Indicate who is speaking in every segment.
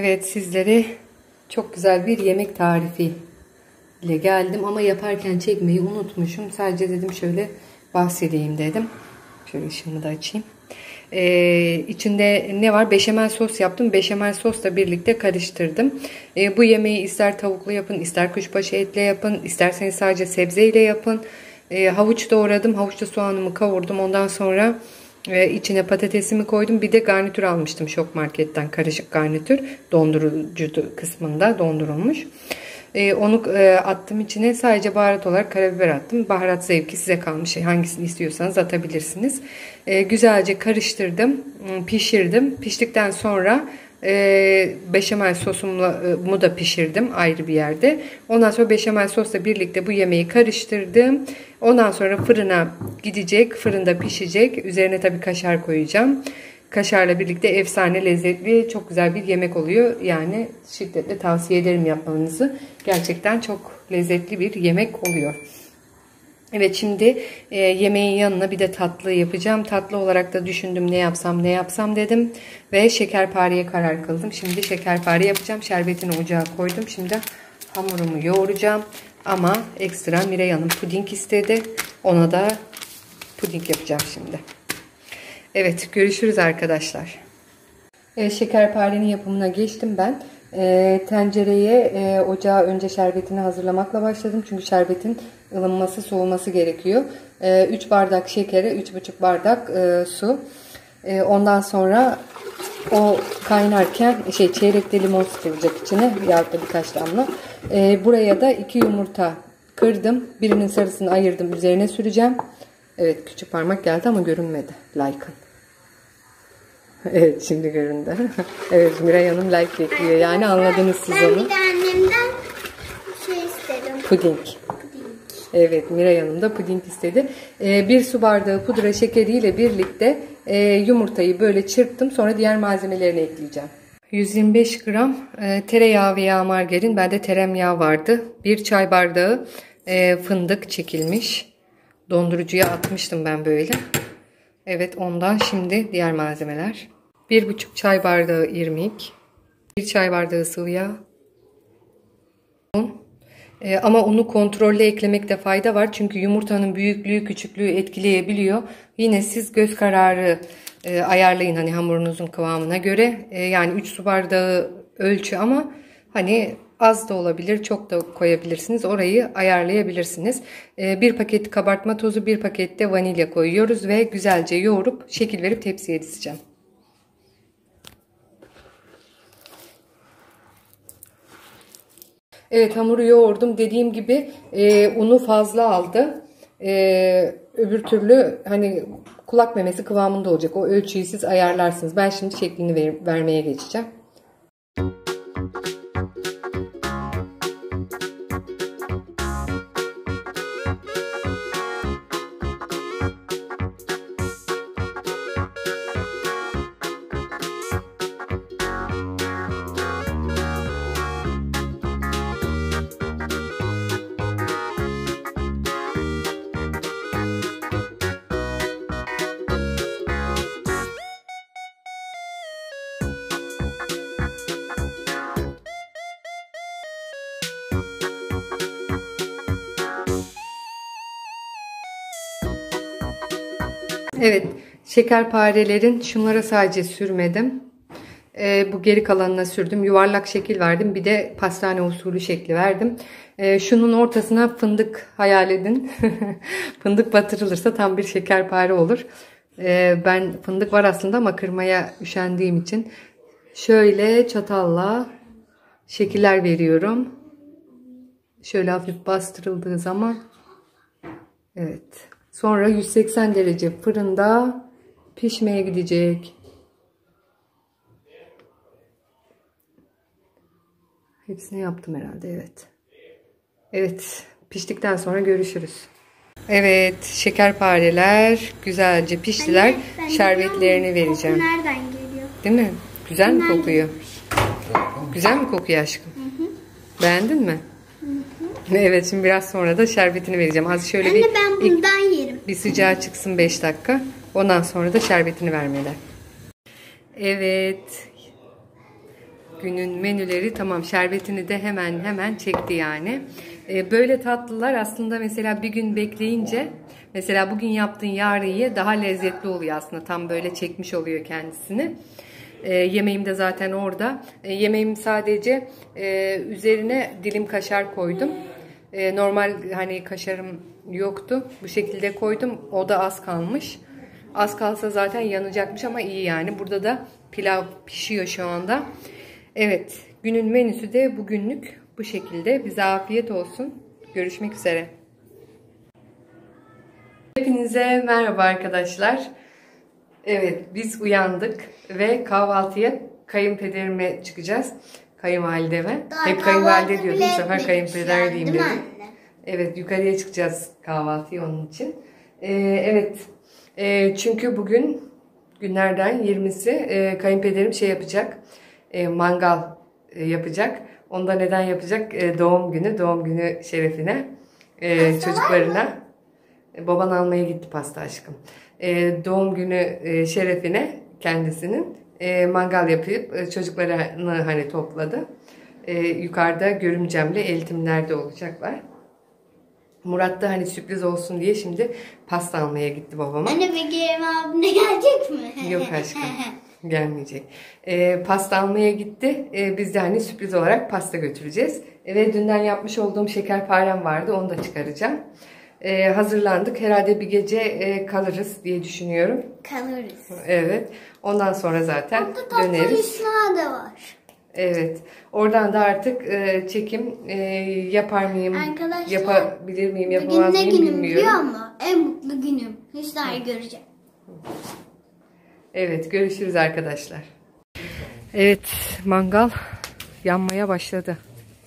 Speaker 1: Evet, sizlere çok güzel bir yemek tarifi ile geldim ama yaparken çekmeyi unutmuşum. Sadece dedim şöyle bahsedeyim dedim. Şöyle ışığımı da açayım. İçinde ne var? Beşamel sos yaptım. Beşamel sosla birlikte karıştırdım. Bu yemeği ister tavuklu yapın, ister kuşbaşı etle yapın, isterseniz sadece sebzeyle yapın. Havuç doğradım. Havuçla soğanımı kavurdum. Ondan sonra içine patatesimi koydum. Bir de garnitür almıştım Şok Market'ten. Karışık garnitür. Dondurucu kısmında dondurulmuş. Onu attım içine. Sadece baharat olarak karabiber attım. Baharat zevki size kalmış. Hangisini istiyorsanız atabilirsiniz. Güzelce karıştırdım. Pişirdim. Piştikten sonra beşamel sosumu da pişirdim ayrı bir yerde. Ondan sonra beşamel sosla birlikte bu yemeği karıştırdım. Ondan sonra fırına gidecek. Fırında pişecek. Üzerine tabii kaşar koyacağım. Kaşarla birlikte efsane lezzetli, çok güzel bir yemek oluyor. Yani şiddetle tavsiye ederim yapmanızı. Gerçekten çok lezzetli bir yemek oluyor. Evet, şimdi yemeğin yanına bir de tatlı yapacağım. Tatlı olarak da düşündüm ne yapsam dedim. Ve şekerpareye karar kıldım. Şimdi şekerpare yapacağım. Şerbetini ocağa koydum. Şimdi hamurumu yoğuracağım. Ama ekstra Miray Hanım puding istedi. Ona da puding yapacağım şimdi. Evet, görüşürüz arkadaşlar. Şekerparenin yapımına geçtim ben. Tencereye ocağa önce şerbetini hazırlamakla başladım. Çünkü şerbetin ılınması, soğuması gerekiyor. 3 bardak şekere, 3,5 bardak su. Ondan sonra o kaynarken çeyrekte limon sıkılacak içine. Yahut da birkaç damla. Buraya da 2 yumurta kırdım. Birinin sarısını ayırdım. Üzerine süreceğim. Evet, küçük parmak geldi ama görünmedi. Like'ın. Evet, şimdi göründü. Evet, Miray Hanım like bekliyor. Yani anladınız siz onu.
Speaker 2: Ben bir de annemden şey istedim.
Speaker 1: Puding. Evet, Miray Hanım da puding istedi. 1 su bardağı pudra şekeriyle birlikte yumurtayı böyle çırptım. Sonra diğer malzemelerini ekleyeceğim. 125 gram tereyağı veya margarin. Bende teremyağı vardı. 1 çay bardağı fındık çekilmiş. Dondurucuya atmıştım ben böyle. Evet, ondan şimdi diğer malzemeler. 1,5 çay bardağı irmik. 1 çay bardağı sıvı yağ. Un. Ama unu kontrollü eklemekte fayda var. Çünkü yumurtanın büyüklüğü, küçüklüğü etkileyebiliyor. Yine siz göz kararı ayarlayın hani hamurunuzun kıvamına göre. Yani 3 su bardağı ölçü ama hani az da olabilir, çok da koyabilirsiniz. Orayı ayarlayabilirsiniz. 1 paket kabartma tozu, 1 paket de vanilya koyuyoruz ve güzelce yoğurup şekil verip tepsiye dizeceğim. Evet, hamuru yoğurdum. Dediğim gibi unu fazla aldı. Öbür türlü hani kulak memesi kıvamında olacak. O ölçüyü siz ayarlarsınız. Ben şimdi şeklini vermeye geçeceğim. Evet, şekerparelerin şunlara sadece sürmedim. Bu geri kalanına sürdüm. Yuvarlak şekil verdim. Bir de pastane usulü şekli verdim. Şunun ortasına fındık hayal edin. Fındık batırılırsa tam bir şekerpare olur. Ben fındık var aslında ama kırmaya üşendiğim için şöyle çatalla şekiller veriyorum. Şöyle hafif bastırıldığı zaman. Evet. Sonra 180 derece fırında pişmeye gidecek. Hepsini yaptım herhalde, evet. Evet, piştikten sonra görüşürüz. Evet, şekerpareler güzelce piştiler. Anne, şerbetlerini vereceğim.
Speaker 2: Koku nereden geliyor?
Speaker 1: Değil mi? Güzel mi kokuyor? Güzel mi kokuyor aşkım? Beğendin mi? Evet, şimdi biraz sonra da şerbetini vereceğim. Az şöyle
Speaker 2: anne, ben bundan yerim.
Speaker 1: Bir sıcağı çıksın 5 dakika. Ondan sonra da şerbetini vermeler. Evet. günün menüleri tamam, şerbetini de hemen çekti yani. Böyle tatlılar aslında mesela bir gün bekleyince, mesela bugün yaptığın yarın ye, daha lezzetli oluyor aslında. Tam böyle çekmiş oluyor kendisini. Yemeğim de zaten orada. Yemeğim sadece üzerine dilim kaşar koydum. Normal hani kaşarım yoktu. Bu şekilde koydum. O da az kalmış. Az kalsa zaten yanacakmış ama iyi yani. Burada da pilav pişiyor şu anda. Evet, günün menüsü de bugünlük bu şekilde. Bize afiyet olsun. Görüşmek üzere. Hepinize merhaba arkadaşlar. Evet, biz uyandık ve kahvaltıya kayınpederime çıkacağız. Kayınvalideme. Hep kayınvalide diyordum. Bu sefer kayınpeder diyeyim dedim. Evet, yukarıya çıkacağız kahvaltıya onun için. Evet, çünkü bugün günlerden 20'si kayınpederim şey yapacak. Mangal yapacak. Onda neden yapacak? Doğum günü şerefine çocuklarına. Baban almaya gitti pasta aşkım. Doğum günü şerefine kendisinin mangal yapıp çocuklarını hani topladı. Yukarıda görümcemle eltimlerde olacaklar. Murat da hani sürpriz olsun diye şimdi pasta almaya gitti babama.
Speaker 2: Anne peki abine gelecek mi?
Speaker 1: Yok aşkım, gelmeyecek. Pasta almaya gitti. Biz de hani sürpriz olarak pasta götüreceğiz. Ve dünden yapmış olduğum şekerparem vardı, onu da çıkaracağım. Hazırlandık. Herhalde bir gece kalırız diye düşünüyorum.
Speaker 2: Kalırız.
Speaker 1: Evet. Ondan sonra zaten döneriz.
Speaker 2: Tatlı da var.
Speaker 1: Evet. Oradan da artık çekim yapar mıyım?
Speaker 2: Arkadaşlar,
Speaker 1: yapabilir miyim? Yapamaz mıyım bilmiyorum.
Speaker 2: Biliyor musun? En mutlu günüm. Hüsna'yı göreceğim.
Speaker 1: Evet. Görüşürüz arkadaşlar. Evet. Mangal yanmaya başladı.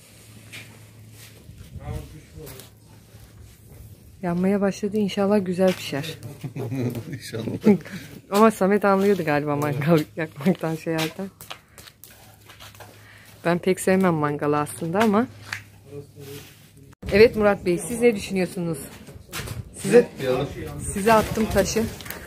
Speaker 1: Yanmaya başladı. İnşallah güzel pişer.
Speaker 3: İnşallah.
Speaker 1: Ama Samet anlıyordu galiba mangal yakmaktan şeylerden. Ben pek sevmem mangalı aslında ama. Evet Murat Bey, siz ne düşünüyorsunuz? Size attım taşı.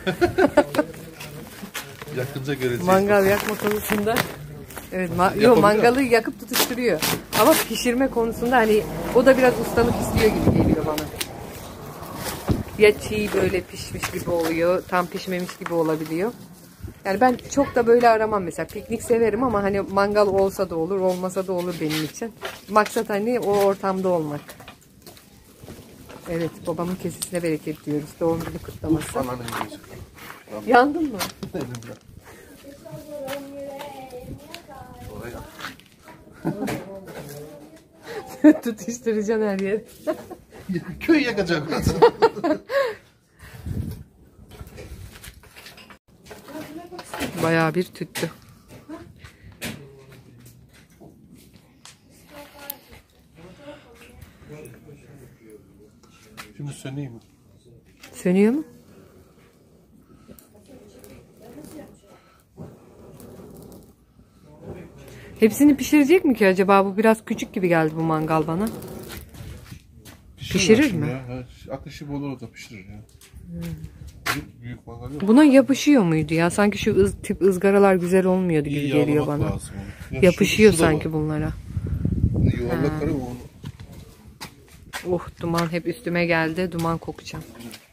Speaker 3: Yakınca göreceğiz.
Speaker 1: Mangal yakma konusunda. Evet, mangalı yakıp tutuşturuyor. Ama pişirme konusunda hani o da biraz ustalık istiyor gibi geliyor bana. Ya çiğ böyle pişmiş gibi oluyor, tam pişmemiş gibi olabiliyor. Yani ben çok da böyle aramam mesela. Piknik severim ama hani mangal olsa da olur, olmasa da olur benim için. Maksat hani o ortamda olmak. Evet, babamın kesesine bereket diyoruz. Doğum günü kutlaması. Yandın mı? Tutuşturacaksın her yeri.
Speaker 3: Köy yakacak.
Speaker 1: Bayağı bir tüttü.
Speaker 3: Şimdi söneyim mi?
Speaker 1: Sönüyor mu? Hepsini pişirecek mi ki acaba? Bu biraz küçük gibi geldi bu mangal bana. Pişirir mi?
Speaker 3: Ya. Ateşi bol olur da pişirir ya. Büyük mangal yok.
Speaker 1: Buna yapışıyor muydu ya? Sanki şu tip ızgaralar güzel olmuyordu gibi geliyor bana. Yapışıyor sanki bunlara.
Speaker 3: Yuvarlak karı onu.
Speaker 1: Oh, duman hep üstüme geldi. Duman kokacağım.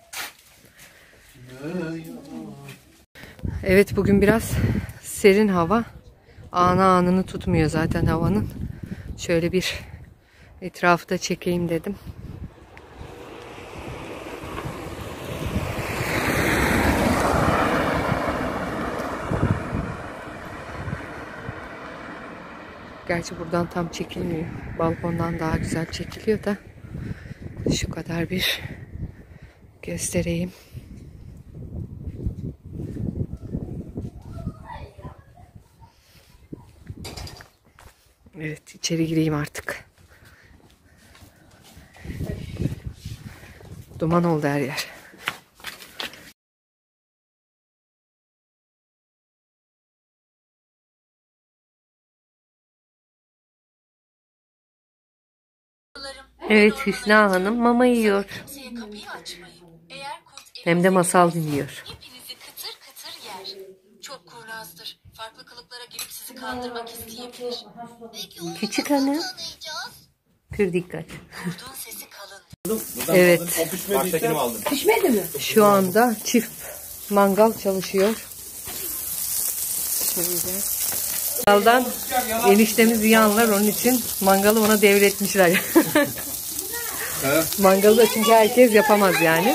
Speaker 1: Evet, bugün biraz serin hava. Anını tutmuyor zaten havanın. Şöyle bir etrafı da çekeyim dedim. Gerçi buradan tam çekilmiyor. Balkondan daha güzel çekiliyor da. Şu kadar bir göstereyim. Evet, içeri gireyim artık. Duman oldu her yer. Evet, Hüsna Hanım mama yiyor. Hem de masal dinliyor.
Speaker 4: Hepinizi kıtır kıtır yer. Çok kurnazdır. farklı kılıklara girip sizi kandırmak isteyebilir.
Speaker 1: Küçük hanım. Pür dikkat.
Speaker 4: Vurduğun sesi kalın.
Speaker 1: Evet.
Speaker 3: Baştakini aldım.
Speaker 5: Pişmedi mi?
Speaker 1: Şu anda çift mangal çalışıyor. Şöyle. Mangaldan eniştemiz iyi anlar, onun için mangalı ona devretmişler. Mangalı da çünkü herkes yapamaz yani.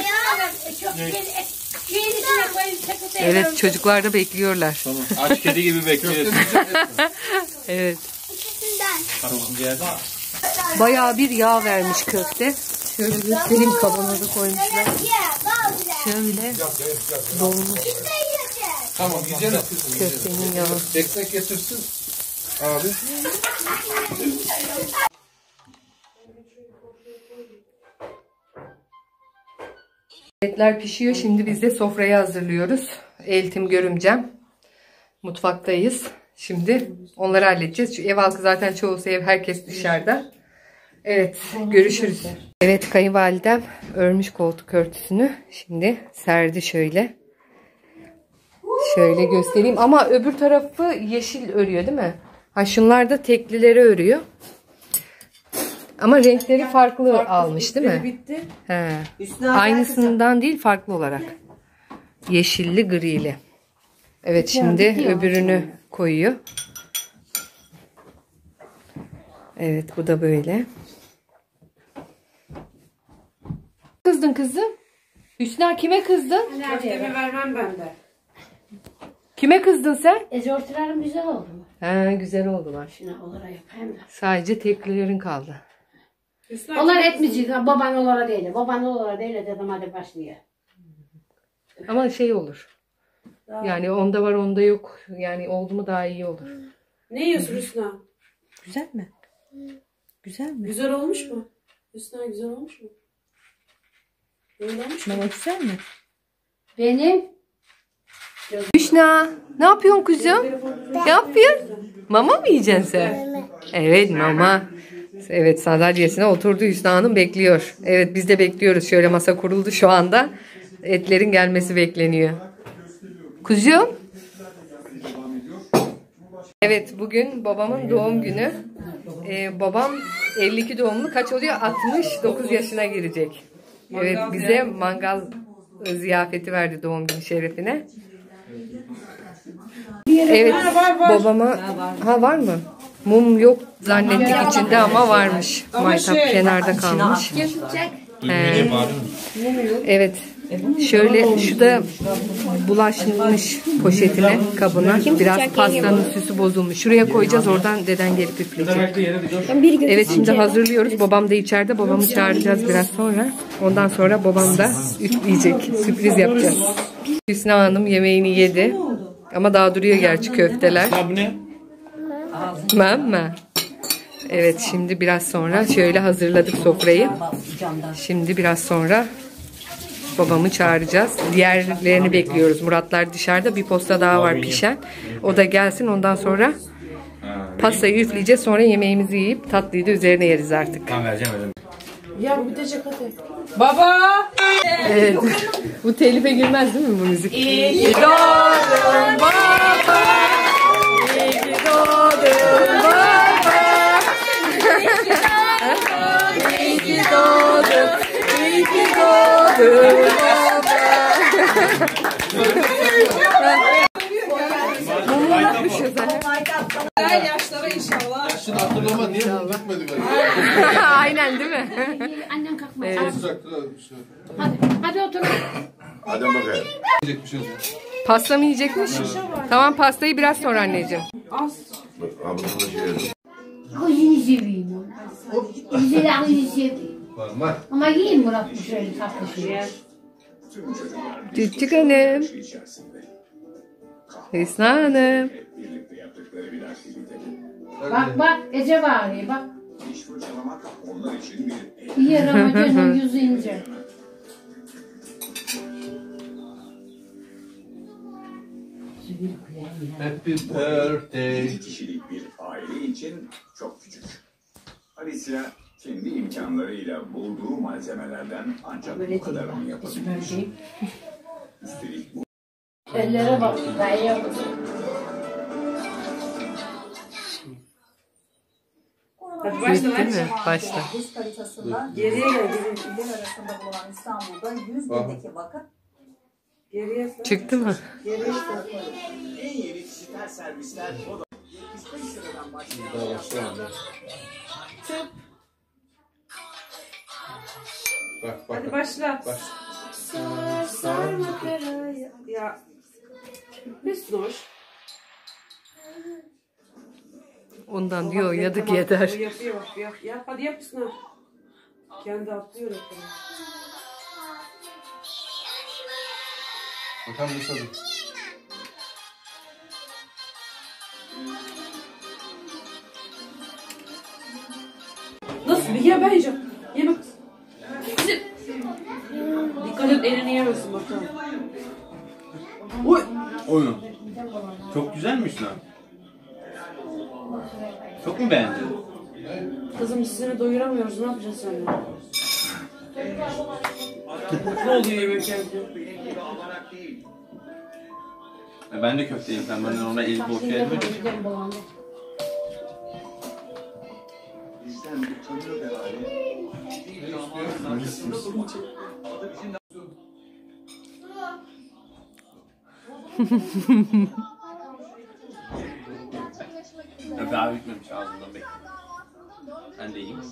Speaker 1: Evet, çocuklar da bekliyorlar.
Speaker 3: Tamam. Aç kedi gibi bekliyoruz.
Speaker 1: Evet.
Speaker 2: İkisinden.
Speaker 1: Bayağı bir yağ vermiş köfte. Şöyle göstereyim, kavanoza koymuşlar. Şöyle dolmuş
Speaker 3: Tamam yiyeceğiz.
Speaker 1: köftenin yağı.
Speaker 3: Ekmek getirsin. Abi.
Speaker 1: Etler pişiyor. Şimdi biz de sofrayı hazırlıyoruz. Eltim, görümcem. Mutfaktayız. Şimdi onları halledeceğiz. Çünkü ev halkı zaten çoğusu herkes dışarıda. Evet, görüşürüz. Evet, kayınvalidem örmüş koltuk örtüsünü. Şimdi serdi şöyle. Şöyle göstereyim. Ama öbür tarafı yeşil örüyor değil mi? Ha, şunlar da teklileri örüyor. Ama renkleri farklı almış değil mi?
Speaker 5: Bitti.
Speaker 1: He. Aynısından değil, farklı olarak. Yeşilli, grili. Evet, şimdi öbürünü koyuyor. Evet, bu da böyle. Kızdın kızım? Hüsna, kime kızdın?
Speaker 5: Köftemi vermem ben de.
Speaker 1: Kime kızdın sen?
Speaker 6: Ezortularım güzel oldu mu?
Speaker 1: He, güzel oldular.
Speaker 6: Şuna olarak yapayım da.
Speaker 1: Sadece teklilerin kaldı.
Speaker 6: Onlar etmeyecek. Baban olarak değil. Baban olarak değil dedim, hadi başlıyor.
Speaker 1: Ama şey olur. Yani onda var onda yok. Yani oldu mu daha iyi olur.
Speaker 5: Ne yiyorsun Hüsna?
Speaker 7: Güzel mi? Güzel mi?
Speaker 5: Güzel olmuş mu? Hüsna güzel olmuş mu? Öyle olmuş mu?
Speaker 7: Mama güzel mi?
Speaker 6: Benim
Speaker 1: Hüsna, ne yapıyorsun kuzum? Ne yapıyorsun? Mama mı yiyeceksin sen? Evet, mama. Evet, sandalyesine oturdu, Hüsna Hanım bekliyor. Evet, biz de bekliyoruz. Şöyle masa kuruldu şu anda. Etlerin gelmesi bekleniyor. Kuzum. Evet, bugün babamın doğum günü. Babam 52 doğumlu, kaç oluyor? 69 yaşına girecek. Evet, bize mangal ziyafeti verdi doğum günü şerefine. Evet, babama... Ha, var mı? Mum yok zannettik içinde ama varmış. Maytap kenarda kalmış. Evet. Şöyle şu da bulaşmış poşetine, kabına. Biraz pastanın süsü bozulmuş. Şuraya koyacağız, oradan deden gelip üfleyecek. Evet, şimdi hazırlıyoruz. Babam da içeride. Babamı çağıracağız biraz sonra. Ondan sonra babam da üfleyecek. Sürpriz yapacağız. Hüsna Hanım yemeğini yedi. Ama daha duruyor gerçi köfteler.
Speaker 3: Bu ne?
Speaker 1: Mama. Evet, şimdi biraz sonra şöyle hazırladık sofrayı. Şimdi biraz sonra babamı çağıracağız. Diğerlerini bekliyoruz. Muratlar dışarıda, bir posta daha var pişen. O da gelsin, ondan sonra pastayı üfleyeceğiz. Sonra yemeğimizi yiyip tatlıyı da üzerine yeriz artık.
Speaker 3: Tamam, vereceğim.
Speaker 5: Ya bu bitecek hadi. Baba!
Speaker 1: Evet. Bu telife girmez değil mi bu müzik? İyi doğdun baba. İyi doğdun baba. İyi doğdun. İyi doğdun baba. Mumu yapmışız hani.
Speaker 5: Güzel yaşlara inşallah.
Speaker 3: Yaşını hatırlama, niye bunu gitmedi galiba?
Speaker 1: Aynen değil mi?
Speaker 6: annem kalkma. Hadi otur.
Speaker 3: Hadi bakalım. Yiyecek bir şey yok.
Speaker 1: Pasta mı yiyecekmiş? Tamam, pastayı biraz sonra anneciğim.
Speaker 6: Kuzunu seveyim. Güzel kuzunu seveyim.
Speaker 3: Var.
Speaker 6: Ama yiyin Murat bu şöyle tatlı şey.
Speaker 1: Küçük hanım. Hüsna Hanım.
Speaker 6: Bak Ece bağırıyor bak. İyi Ramazan'ın yüzü ince.
Speaker 3: Happy birthday.
Speaker 8: Bir kişilik bir aile için çok küçük. Alicia kendi imkanlarıyla bulduğu malzemelerden ancak bu kadarını yapabilir. Üstelik bu
Speaker 6: Ellere bak. Dayıya bak.
Speaker 5: Hadi başla
Speaker 1: Değil mi? Başla.
Speaker 2: Hız haritasında
Speaker 5: Geriye gel.
Speaker 2: iller arasında bulunan İstanbul'da 100 bindeki vakıf
Speaker 5: Geriye sar.
Speaker 1: Çıktı mı?
Speaker 5: Geriye sar.
Speaker 8: En yeni dijital servisler o da 75 liradan başlıyor.
Speaker 3: Daha başlamadı. Bak bak.
Speaker 5: Hadi başla.
Speaker 3: Baş.
Speaker 5: Sarma peraya. Ya. Hüsnoş.
Speaker 1: Ondan diyor yadık yeter.
Speaker 5: O yapıyor bak. Yap. Hadi yap Hüsnoş. Kendi atlıyor hep.
Speaker 3: Bakalım nasıl oldu?
Speaker 5: Nasıl? Ya ben yiyeceğim. Yeme. Dikkat et elini yemesin bakalım.
Speaker 9: Oy. Oyun. Çok güzelmiş lan. Çok mu beğendin?
Speaker 5: Kızım seni doyuramıyoruz. Ne yapacağız seninle? Ne oluyor yemek yerken?
Speaker 9: Ben de köfteyim. Sen bana normal el boş yerim.
Speaker 8: Bizden utanıyor be hali.
Speaker 9: Daha bitmemiş ağzından bekle. Ben de yiyeyim.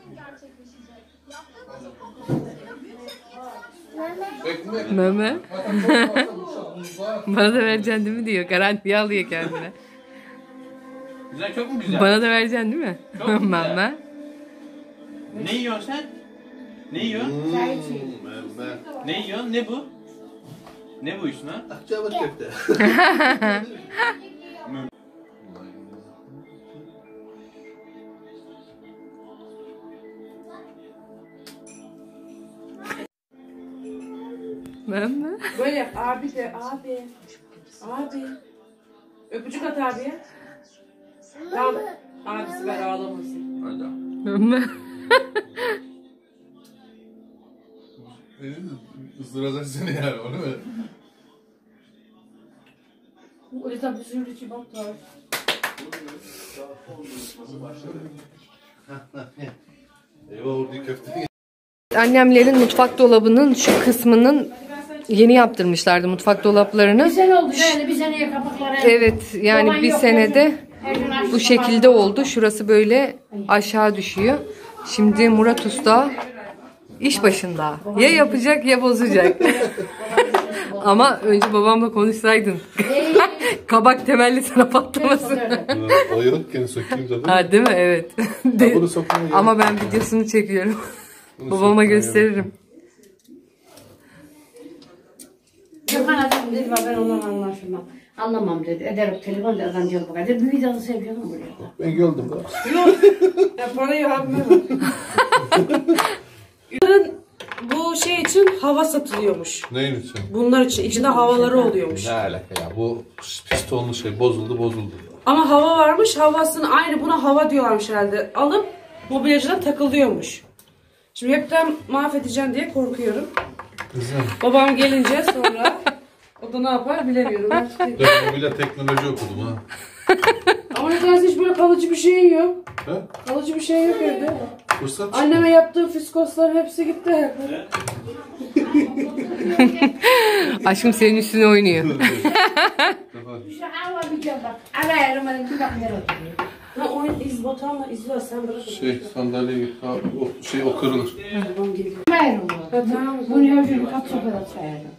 Speaker 1: Meme. Bana da vereceksin değil mi diyor. Garantiye alıyor kendine.
Speaker 9: Güzel, çok mu güzel?
Speaker 1: Bana da vereceksin değil mi?
Speaker 9: Çok güzel.
Speaker 1: Meme.
Speaker 9: Ne yiyorsun sen? Ne yiyorsun? Ne yiyorsun? Ne bu? Ne bu işin ha?
Speaker 3: Akçabat köfte.
Speaker 1: Meme.
Speaker 5: Böyle yap. Abi de. Abi. Abi. Öpücük at abiye. Tamam. Abisi ver ağlamasın.
Speaker 9: Hadi.
Speaker 1: Meme.
Speaker 3: Isıracak seni yani onu mu?
Speaker 6: O yüzden bir sürü içi bak var.
Speaker 3: Eyvah orada köfte.
Speaker 1: Annemlerin mutfak dolabının şu kısmının yeni yaptırmışlardı mutfak dolaplarını.
Speaker 6: Bir sene oldu böyle bir seneye kapakları.
Speaker 1: Evet yani
Speaker 6: Baban
Speaker 1: bir
Speaker 6: yok,
Speaker 1: senede
Speaker 6: her gün açtı
Speaker 1: bu şekilde
Speaker 6: kapağı.
Speaker 1: oldu. Şurası böyle aşağı düşüyor. Şimdi Murat Usta iş başında. Ya yapacak ya bozacak. Ama önce babamla konuşsaydın. Kabak temelli sana patlamasın.
Speaker 3: O yokken sökeyim zaten.
Speaker 1: Ha değil mi? Evet.
Speaker 3: Ha, bunu sokmaya gerek
Speaker 1: Ama
Speaker 3: yok
Speaker 1: ben
Speaker 3: ya.
Speaker 1: videosunu çekiyorum.
Speaker 3: Bunu
Speaker 1: Babama
Speaker 3: sokmaya
Speaker 1: gösteririm.
Speaker 6: Gökhan adam dedi ben ondan anlaşılmam. Anlamam dedi. Ederim telefon da adam diyor bu kadar. Bir videosu seveceğim buraya.
Speaker 3: Ben gördüm.
Speaker 5: Ya parayı abime ver. Bunların bu şey için hava satılıyormuş.
Speaker 3: Neyin için?
Speaker 5: Bunlar için. İçinde havaları oluyormuş.
Speaker 3: Ne alaka ya? Bu pistonlu şey bozuldu.
Speaker 5: Ama hava varmış. Havasını aynı buna hava diyorlarmış herhalde. Alıp mobilyacıdan takılıyormuş. Şimdi hepten mahvedeceğim diye korkuyorum.
Speaker 3: Kızım.
Speaker 5: Babam gelince sonra o da ne yapar bilemiyorum.
Speaker 3: Ben mobilya teknoloji okudum ha.
Speaker 5: Ama nedense hiç böyle kalıcı bir şey yok.
Speaker 3: Ha?
Speaker 5: Kalıcı bir şey yok evde.
Speaker 3: Fırsat
Speaker 5: Anneme yaptığı fiskoslar hepsi gitti hep.
Speaker 1: Aşkım senin üstüne oynuyor.
Speaker 6: Şu hava bir şey bak. Arayarım ben bir bak nereye oturuyor.
Speaker 5: Ha oyun izbotanla izliyor sen bırak.
Speaker 3: sandalye o kırılır.
Speaker 5: Babam geliyor.
Speaker 6: Hayır olur.
Speaker 5: Ha, tamam.
Speaker 6: Bunu yapıyorum kaç sofrada sayarım.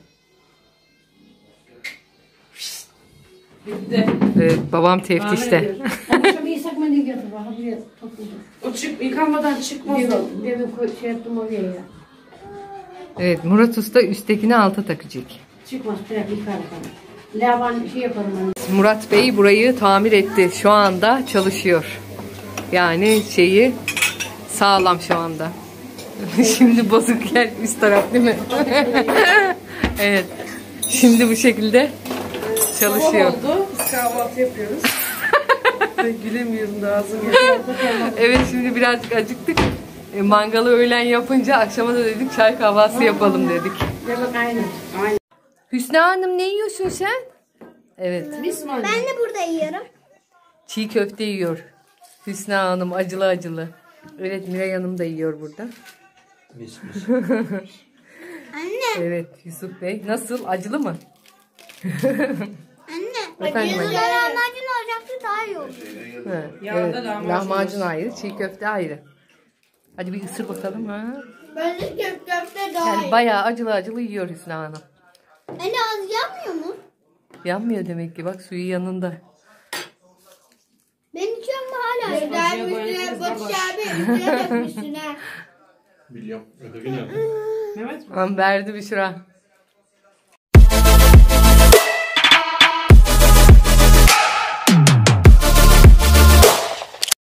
Speaker 5: Bitti.
Speaker 1: Evet, babam teftişte.
Speaker 6: Akşam yasak mendil getir bak. Buraya topladım.
Speaker 5: O yıkanmadan çıkmaz o.
Speaker 6: Demin şey yaptım oraya ya.
Speaker 1: Evet, Murat Usta üsttekini alta takacak.
Speaker 6: Çıkmaz bırak yıkarım. Lavan şey yaparım ben.
Speaker 1: Murat Bey burayı tamir etti. Şu anda çalışıyor. Yani şeyi sağlam şu anda. Şimdi bozuk yer üst taraf değil mi? Evet. Şimdi bu şekilde çalışıyor.
Speaker 5: Sabah oldu. Biz kahvaltı yapıyoruz. Gülemiyorum da ağzım yanıyor.
Speaker 1: Evet şimdi birazcık acıktık. Mangalı öğlen yapınca akşama da dedik çay kahvaltısı yapalım dedik.
Speaker 6: Demek aynı. Aynı.
Speaker 1: Hüsnü Hanım ne yiyorsun sen? Evet.
Speaker 5: Biz mi anne?
Speaker 2: Ben de burada yiyorum.
Speaker 1: Çiğ köfte yiyor. Hüsna Hanım acılı acılı. Evet, Miray Hanım da yiyor burada.
Speaker 9: Mis mis.
Speaker 10: Anne.
Speaker 1: Evet, Yusuf Bey. Nasıl? Acılı mı?
Speaker 10: Anne.
Speaker 1: Efendim anne?
Speaker 10: Lahmacun olacaktı daha iyi olur.
Speaker 1: Ha,
Speaker 5: Yağda
Speaker 1: evet.
Speaker 5: lahmacun
Speaker 1: Lahmacun
Speaker 5: olsun.
Speaker 1: ayrı, çiğ köfte ayrı. Hadi bir ısır bakalım ha.
Speaker 10: Bence köfte daha
Speaker 1: Yani
Speaker 10: iyi.
Speaker 1: bayağı acılı acılı yiyor Hüsna Hanım.
Speaker 10: Anne az yanmıyor mu?
Speaker 1: Yanmıyor demek ki. Bak suyu yanında.
Speaker 10: Ben içiyorum hala.
Speaker 5: Acıya boyatırız,
Speaker 10: Batış
Speaker 5: babaş.
Speaker 10: abi üstüne dökmüşsün ha.
Speaker 9: Biliyorum. Ödevini yaptım.
Speaker 5: Mehmet mi?
Speaker 1: Tamam, verdi Büşra.